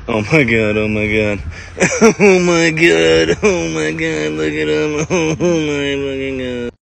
Oh my god, oh my god. Oh my god, oh my god, look at him. Oh my fucking god.